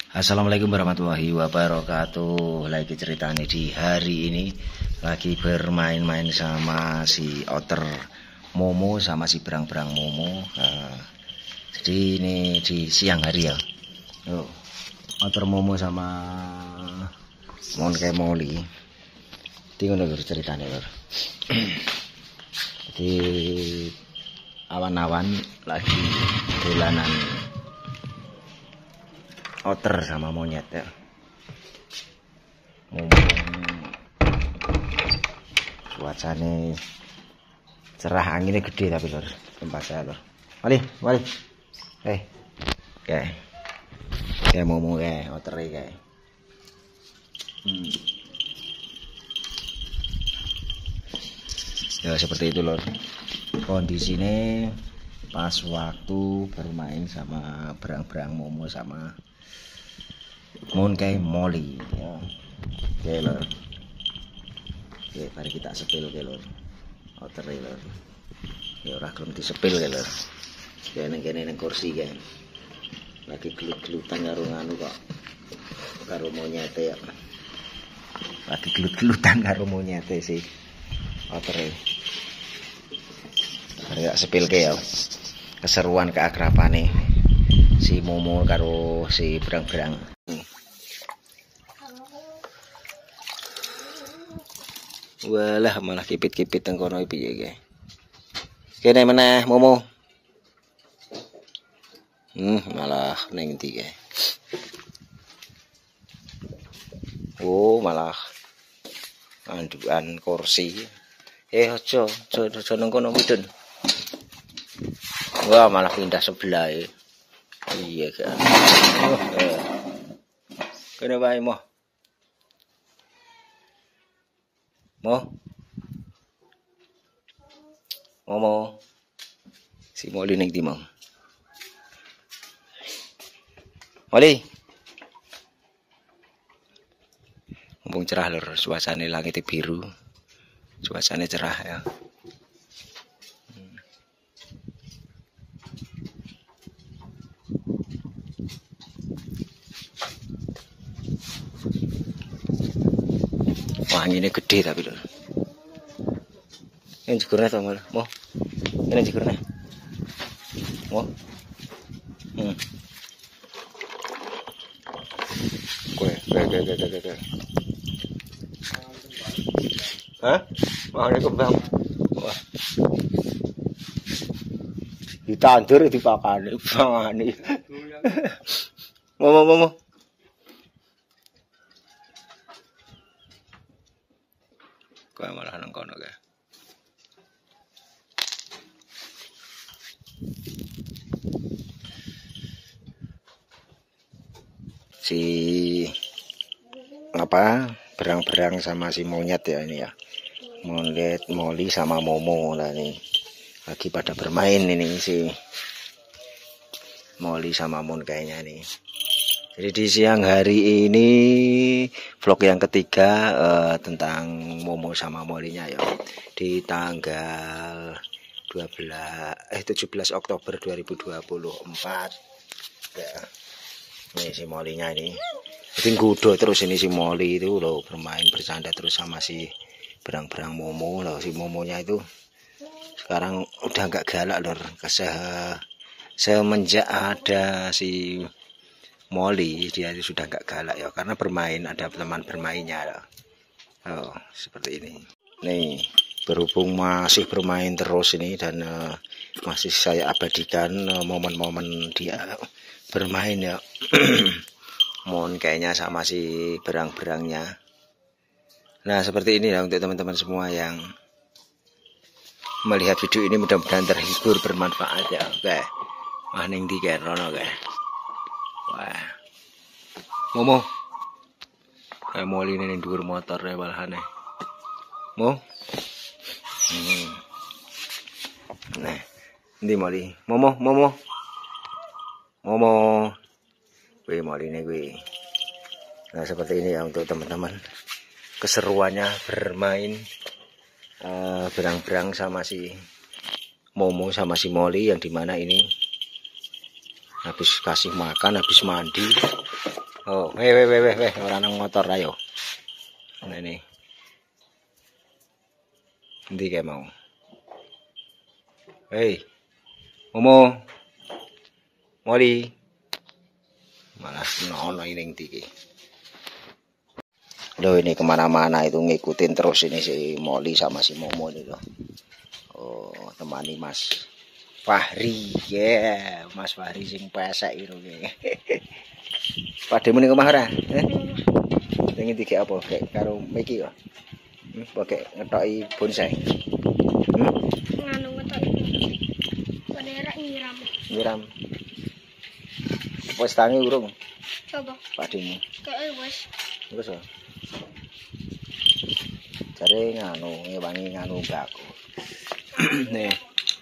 Assalamualaikum warahmatullahi wabarakatuh. Lagi ceritanya di hari ini lagi bermain-main sama si otter Momo sama si berang-berang Momo. Jadi ini di siang hari ya. Otter Momo sama Monkey Molly. Tinggal lur ceritanya lur. Jadi awan-awan lagi dolanan otter sama monyet ya. Cuacanya cerah, anginnya gede tapi lur tempat saya lur. Wali kayak Momo kayak otter kayak ya seperti itu lur kondisinya pas waktu bermain sama berang-berang Momo sama Monkey Molly ya. Oke lur. Oke, mari kita sepil ke lur. Otter lur. Ya ora gelem disepil ke lur. Kene ning kursi kan. Lagi gelut-gelutan karo nganu kok. Karo monyete ya. Lagi gelut-gelutan karo monyete sih. Otter. Mari tak sepil ke ya. Keseruan keakrabane si Momo karo si berang-berang. Walah malah kipit-kipit teng kono piye ge. Kene meneh Momo. Malah ning ndi ge. Oh, malah andukan kursi. Aja nang kono mudun. Wah, malah pindah sebelah. Iya kan. Kene wae Mo. Momo. Si Molly ning ndi, Mo? Molly. Mumpung cerah lur, suasana langit biru. Suasana cerah ya. Wah, anginnya gede tapi lho. Ini jegurnya tau malah. Mo. Ini jegurnya. Mo. Kue. Hah? Mau ini kembang. Wah. Ditandur dipakani. Pangani. Mo. Kau malah nang kono kae. Si berang-berang sama si monyet ya ini ya. Monyet Molly sama Momo lah nih. Lagi pada bermain ini si Molly sama Mon kayaknya nih. Jadi di siang hari ini vlog yang ketiga tentang Momo sama Molly-nya ya. Di tanggal 17 Oktober 2024. Ya. Ini si Molly-nya ini. Jadi gudo terus ini si Molly itu loh bermain bercanda terus sama si berang-berang Momo loh. Si Momonya itu sekarang udah nggak galak lor. Semenjak ada si Molly dia sudah nggak galak ya karena bermain ada teman bermainnya loh. Oh, seperti ini. Nih berhubung masih bermain terus ini dan masih saya abadikan momen-momen dia bermain ya. Mon kayaknya sama si berang-berangnya. Nah seperti ini ya untuk teman-teman semua yang melihat video ini mudah-mudahan terhibur bermanfaat ya. Oke. Wah ning ndi kae rono kae. Wah. Momo. Kayak Molly ning dhuwur motor ya malahane. Mo. Nah, ndi Molly? Momo. Wih Molly ini gue. Nah seperti ini ya untuk teman-teman. Keseruannya bermain berang-berang sama si Momo sama si Molly yang dimana ini habis kasih makan, habis mandi, Oh, weh, orang nang motor ayo. Nah ini. Endi kae mau? Hei. Momo. Moli. Malah nono ini iki. Loh ini kemana-mana itu ngikutin terus ini si Moli sama si Momo ini loh. Oh, temani Mas Fahri. Ya, yeah. Mas Fahri sing pesek itu. Pademu ning omah ora? Pengen tiga apa? Kayak karo Miki ya? Pakai ngetoki bonsai. Nganu ngetoki. Padahal nyiram. Nyiram. Wes tangi urung? Coba. Pademu. Kayak wes. Wes. Cari nganu, ngewangi nganu baku. Nih.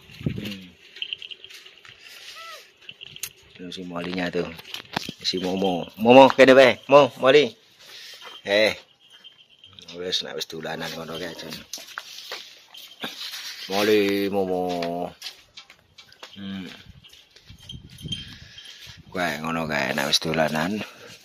Tuh si Molinya tuh. Si Momo. Momo kene wae. Moli. Wes nek wis dolanan ngono kae aja. Moli Momo. Kae ngono kae nek wis dolanan.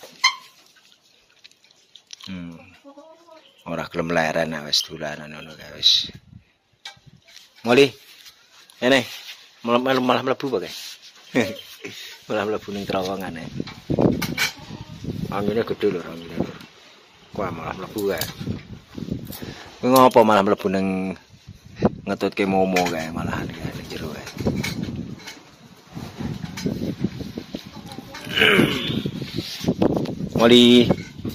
Ora gelem leren nek wis dolanan ngono kae wis. Moli. Ene. Malah mlebu apa kae? Malah mlebu ning terowongan e. Angine gede lho angine. Kok malah mlebu kae. Ngopo malah mlebu ning ngetutke Momo kae malahan kae ning jero kae. Moli.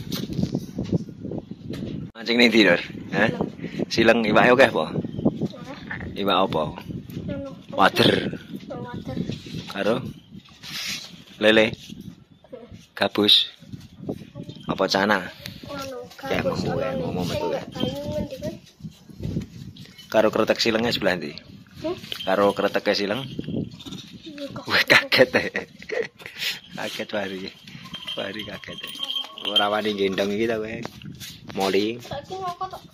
Mancing ning tidur, hah? Sileng iwake akeh apa? Iwak apa? Wader. Karo lele. Gabus. Apa cana? Kayak Momo metu ya. Karo kretek silengnya sebelah ndi? Karo kretek sileng? Wah kaget ya. Kaget Fahri kaget ya. Ora wani gendong iki ta kowe. Moli. Saiki ngoko tok.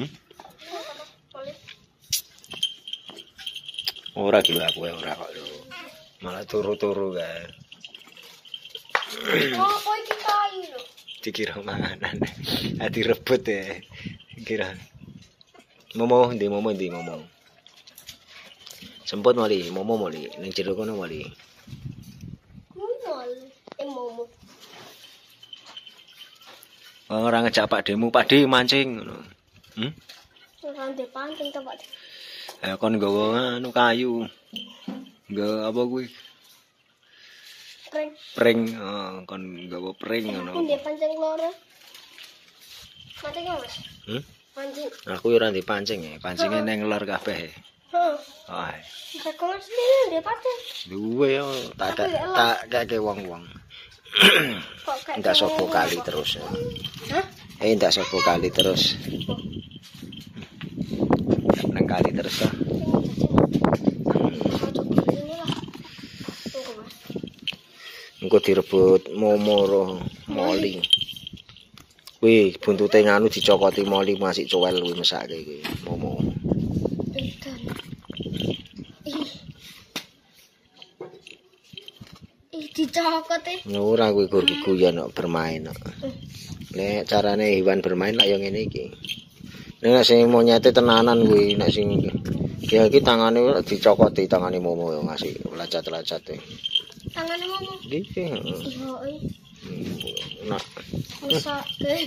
Ora ki aku ora kok. Malah turu-turu kae. Ngopo iki kae lho? Dikira manganan. Ati rebut ya. Kira. Momo. Semput Moli, Momo Moli, ning jero kono Moli. Momo. Ora ngejak Pak Demu, Pak De mancing ngono. Ora ndek pancing to, Pak. Kon nggawa anu kayu. Nggawa apa kuwi? Pring. Kon nggawa pring ngono. Aku ndek pancing loro. Pancing Mas. Pancing. Aku ora ndek pancing ya, pancinge ning lor kabeh. Heeh. Kakak sendiri ndek pancing. Duwe yo, tak kakek wong-wong. Ndak sopo kali terus. Hah? Ndak sopo kali terus. Nang kali terus lah. Engko direbut Momo Moli. Wih, buntute nganu dicokoti Moli masih cowel kuwi mesake iki Momo. Dicokoti. Ora kuwi guyon kok bermain kok. Nek carane hewan bermain lak yo ngene iki. Nek sing monyete tenanan kuwi nek sing ya iki tangane dicokoti tangane Momo yo ngasih lacat-lacate. Tangane Momo. Iki. Iya, Nak. Masa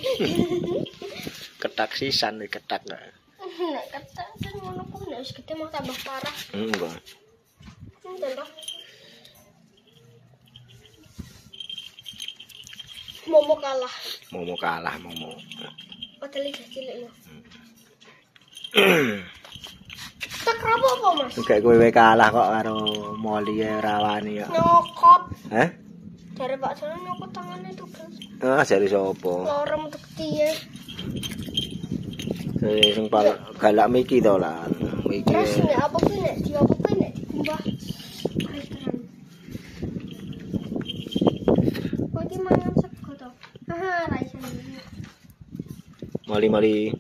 Ketak sisan ketak. Nek ketak kan ngono kok nek wis gede mau tambah parah. Enggak. Tambah. Momo kalah. Momo. Padahal iki cilik lho. Tak rapo apa, Mas? Kayak kowe kalah kok karo Moli ora wani kok. Nyokot. Hah? Dari Pak Jono nyokot tangannya itu, Bro. Jare sapa? Lorem tekti ya. Sing galak Miki to lah. Miki. Terus nek apa kuwi nek diopo nek dikumbah. Kok iki mangan sego to? Ra iso. Moli.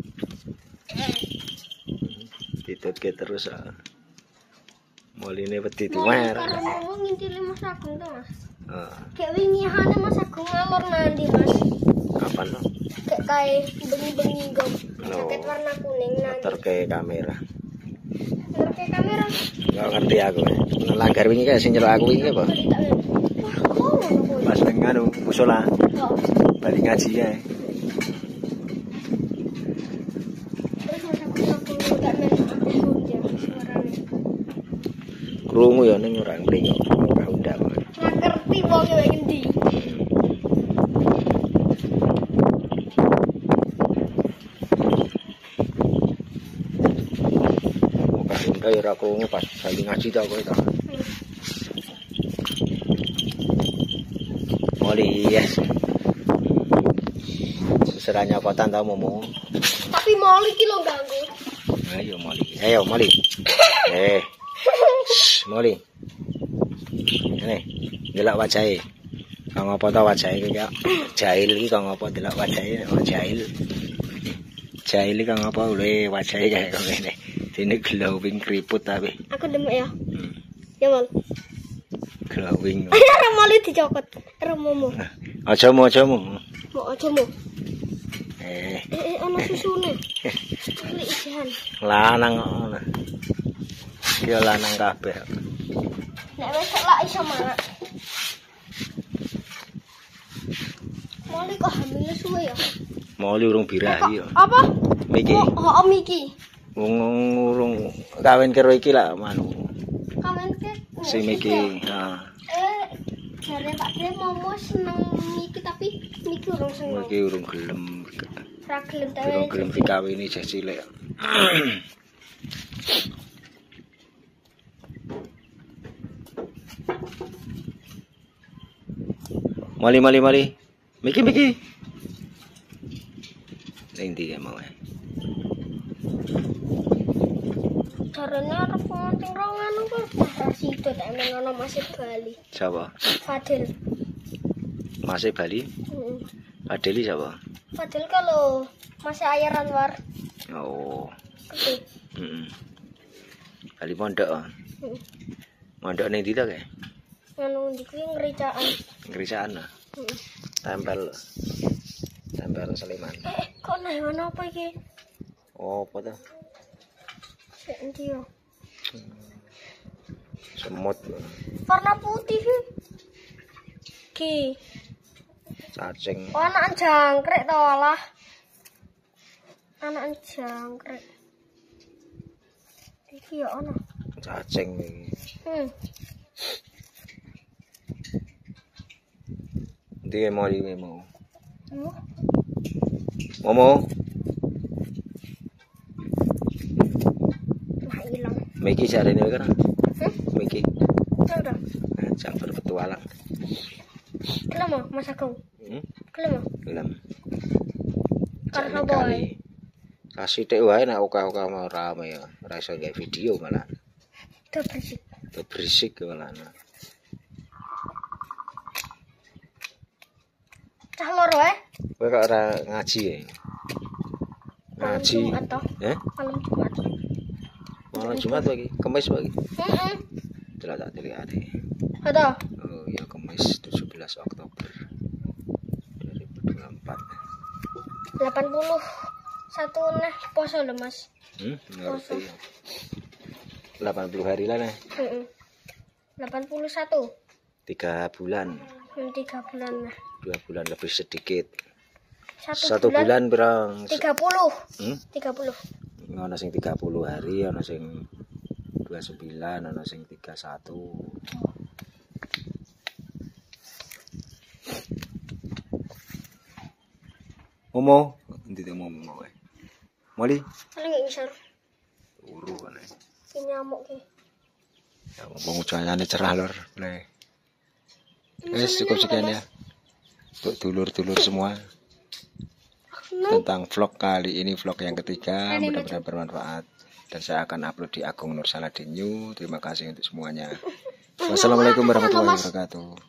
Ditutke terus Moline wedi diwer. Karo wong ngintili Mas Agung to, Mas. Kayak wingi hane Mas Agung ngalor nanti Mas. Apa no? Kayak bengi-bengi gom. Jaket warna kuning nanti. Terkait kamera. Terkait kamera. Nggak ngerti aku. Langgar wingi kayak sing nyelok aku wingi apa? Pas nang anu musola. Balik ngaji ya. Krungu ya ning ora ngerti kok. Ora undang. Ora ngerti wong yo endi. Kok ora krungu pas balik ngaji ta kowe ta. Moli yes. Seseranya kotan tau momo. Tapi Moli ki lho ganggu. Ayo Moli. Ayo Moli. Moli. Ini delok wajahe. Kang apa ta wajahe iki ya? Jahil iki kang apa delok wajahe? Oh jahil. Jahil iki kang apa oleh wajahe kayak ngene. Dene glowing keriput tapi. Aku demek ya. Ya Mal. Glowing. Ora Moli dicokot. Ora momo. Aja-mu. Mau aja-mu. Ana susune. Cilik ijan. Lanang ngono. Ki lanang kabeh. Nek wis lak iso mangan. Moli kok hamilnya suwe ya? Moli urung birahi ya. Apa? Miki. Oh, Miki. Wong urung kawin karo iki lah manu. Kawin ke? Si Miki, heeh. Jare Pak Dre momo seneng Miki tapi Miki urung seneng. Miki urung gelem. Ora gelem ta. Urung gelem dikawini jek cilik. Mali. Miki. Ning ndi mau ae. Carane arep ngonting rongan kok Rasido tak ngono masih Bali. Siapa? Fadil. Masih Bali? Fadil siapa? Fadil kalau masih Ayar Anwar. Oh. Oke. Bali mondok. Mondok ning ndi ta kae? Ngono ndi kuwi ngericaan. Ngericaan. Tempel Sleman. Kok nah apa iki? Oh, apa to? Sik ndi yo? Semut. Warna putih ki. Cacing. Oh, anak jangkrik to lah. Anak jangkrik. Iki ya ono. Cacing iki. Dia mau. Momo. Nah, hilang. Miki jarene kan? Miki. Udah. Campur petualang. Kelem mau Mas Agung. Kelem mau. Gelem. Karena boy. Kasih tek wae nek oka-oka mau rame ya. Ora iso gawe video malah. Itu berisik. Berisik malah. Cah loro Kowe kok ora ngaji ya? Ngaji. Malam Jumat. Malam Jumat lagi, Kamis lagi. Telah tak dilihat. Ada. Oh ya Kamis 17 Oktober 2024. 81 nih poso lho Mas. Ngerti. 80 hari lah nih. 81. 3 bulan. 3 bulan lah. 2 bulan lebih sedikit. 1 bulan berang 30. 30. Ono sing 30 hari, ono sing 29, ono sing 31. Momo, endi to momo wae. Moli. Paling gak bisa. Turu kan. Ini nyamuk ki. Ya wong ujanane cerah lur. Wis cukup sekian ya. Untuk dulur-dulur semua. Tentang vlog kali ini, vlog yang ketiga, mudah-mudahan bermanfaat dan saya akan upload di Agung Nur Saladin New. Terima kasih untuk semuanya. Wassalamualaikum warahmatullahi wabarakatuh.